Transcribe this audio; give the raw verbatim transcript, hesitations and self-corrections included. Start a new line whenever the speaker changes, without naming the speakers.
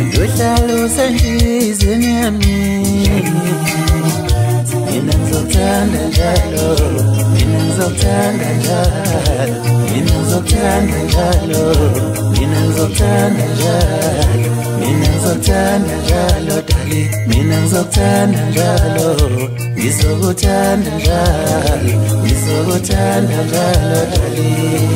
Ndohlala usenhlizweni yami mina ngizokuthanda njalo mina ngizokuthanda njalo mina ngizokuthanda njalo mina ngizokuthanda njalo mina ngizokuthanda njalo dali mina ngizokuthanda njalo ngizokuthanda njalo ngizokuthanda njalo dali